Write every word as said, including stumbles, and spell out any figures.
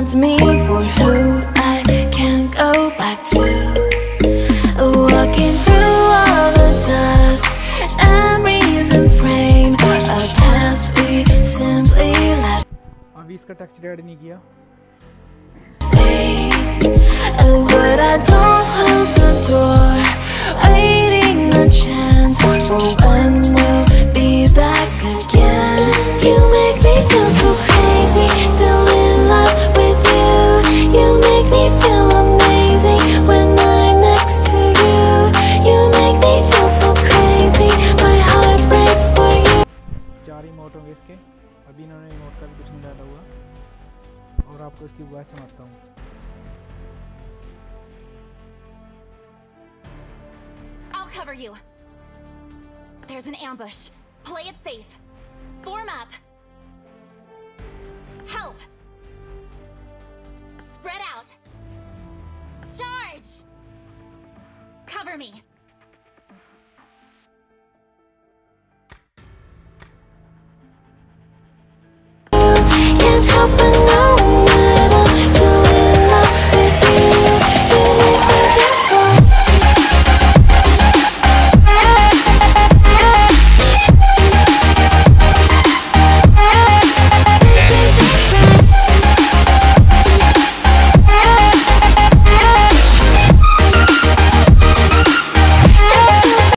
left me for who I can't go back to. Walking through all the dust, memories and frame a past we simply left. अभी इसका texture add नहीं किया. But I don't close the door, waiting a chance for when we'll be back again. You make me feel so crazy, still in love with you. You make me feel amazing when I'm next to you. You make me feel so crazy, my heart breaks for you. चार emote होंगे इसके. अभी इन्होंने emote का भी कुछ नहीं डाला हुआ और आपको इसकी वॉइस सुनाता हूँ. I'll cover you. There's an ambush. Play it safe. Form up. Help. Spread out. Charge. Cover me.